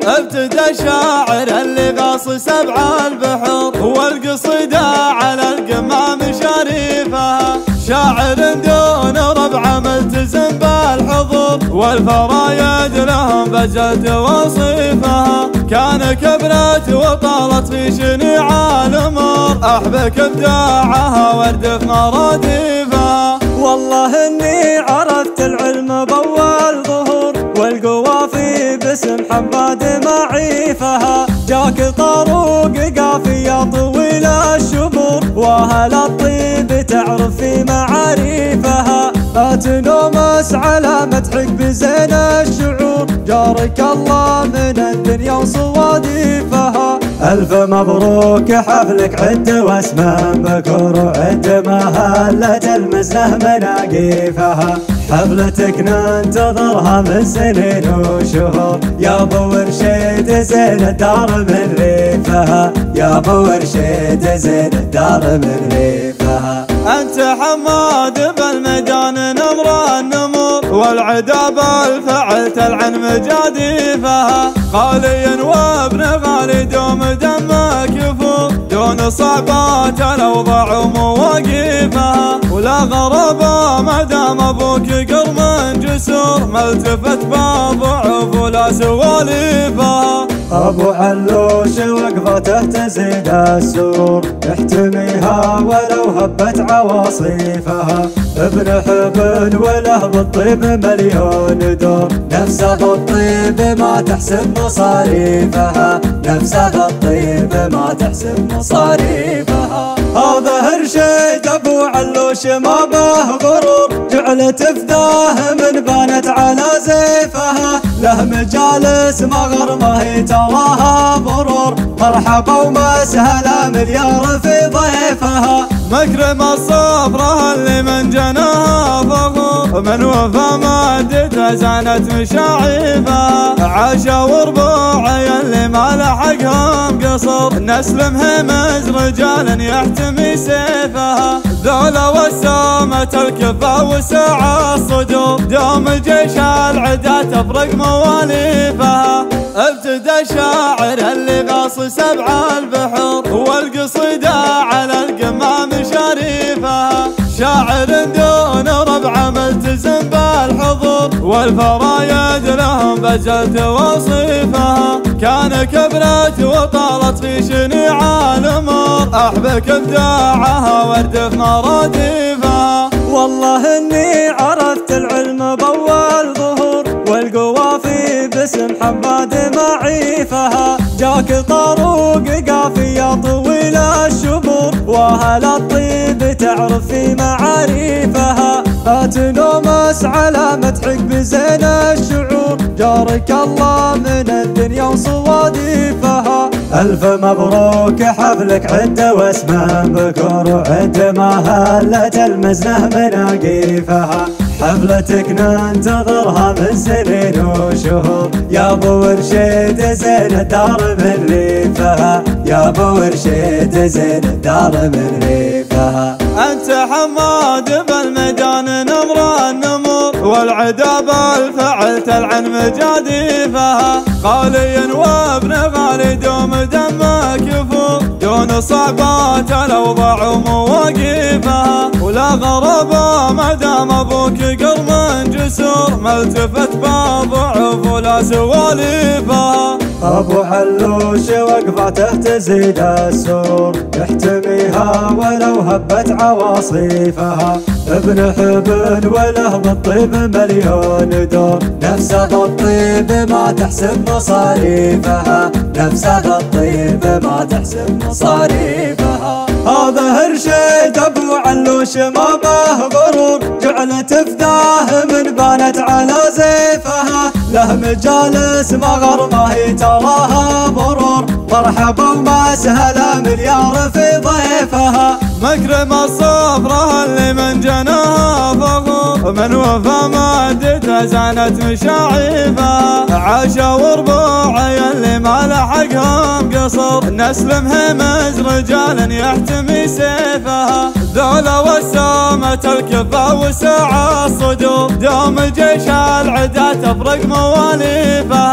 ابتدى شاعر اللي غاص سبع البحور، والقصيدة على القمام شريفها. شاعر دون ربع ملتزم بالحضور، والفرايد لهم بجلت وصيفها. كان كبرت وطالت في شنيع الامور، احبك ابداعها وردف مراديفها. والله اني عرفت العلم باول ظهور، والقوافي باسم حماد معيفها. جاك طاروق قافية طويل الشبور، واهل الطيب تعرف في معاريفها. اتنومس على مدحك بزين الشعور، جارك الله من الدنيا وصواديفها. ألف مبروك حفلك عد واسمه بكر، وعد مهلة المزنة مناقيفها. حفلتك ننتظرها من سنين وشهور، يا ابو ورشيد زين الدار من ريفها. يا ابو ورشيد زين الدار من ريفها. انت حماد بالميدان نمر النمور، والعداب الفعل تلعن مجاديفها. غالي وابن غالي دوم دمك يفور، دون صعبات الاوضاع ومواقيفها. ولا غرابة ما دام ابوك قرم جسور، ما التفت بضعف ولا سواليفها. ابو علوش وقفته تزيد السرور، احتميها ولو هبت عواصيفها. ابن حبل وله بالطيب مليون دور، نفسه بالطيب ما تحسب مصاريفها. نفسه بالطيب ما تحسب مصاريفها. هذا هرشيد ابو علوش ما به غرور، جعلت فداه من بانت على زيفها. له مجالس مغرمه تراها برور، مرحبا ومسهلا مليار في ضيفها. مكرم الصبرة اللي من جناها فخور، من وفى مادته زانت مشاعيفها. عاشا وربوعي اللي ما لحقهم قصر، نسل مهمز رجال يحتمي سيفها. ذولا وسامة الكفا وسعى الصدور، دوم جيش العدا تفرق مواليفها. ابتدى شاعر اللي غاص سبع البحور، والقصيدة على القمام شريفها. شاعر دون ربع ملتزم بالحضور، والفرايد لهم بجلت وصيفها. كان كبرت وطالت في شنيع الامور، احبك ابداعها وردف مراديفها. والله اني عرفت العلم باول ظهور، والقوافي باسم حماد معيفها. جاك طاروق قافية طويل الشبور، واهل الطيب تعرف في معاريفها. اتنومس على مدحك بزين الشعور، جارك الله من الدنيا وصواديفها. ألف مبروك حفلك عد واسمه بكر، وعد مهلة المزنة مناقيفها. حفلتك ننتظرها من سنين وشهور، يا ابو ورشيد زين الدار من ريفها. يا ابو ورشيد زين الدار من ريفها. انت حماد بالميدان نمر النمور، والعداب الفعل تلعن مجاديفها. غالي وابن غالي دوم دمك يفور، دون صعبات الاوضاع ومواقيفها. ولا غرابة ما دام ابوك قرم جسور، ما التفت بضعف ولا سواليفها. ابو علوش وقفته تزيد السرور، يحتميها ولو هبت عواصيفها. ابن حبل وله بالطيب مليون دور، نفسه بالطيب ما تحسب مصاريفها. نفسه بالطيب ما تحسب مصاريفها. هذا هرشيد ابو علوش ما به غرور، جعلت فداه من بانت على زيفها. له مجالس مغرمه تراها برور، مرحبا ومسهلا مليار في ضيفها. مكرم الصبرة اللي من جناها فخور، من وفى مادته زانت مشاعيفها. عاشا وربوعي اللي ما لحقهم قصر، نسل مهمز رجال يحتمي سيفها. ذولا وسامة الكفا وسعى الصدور، دوم جيش العدا تفرق مواليفها.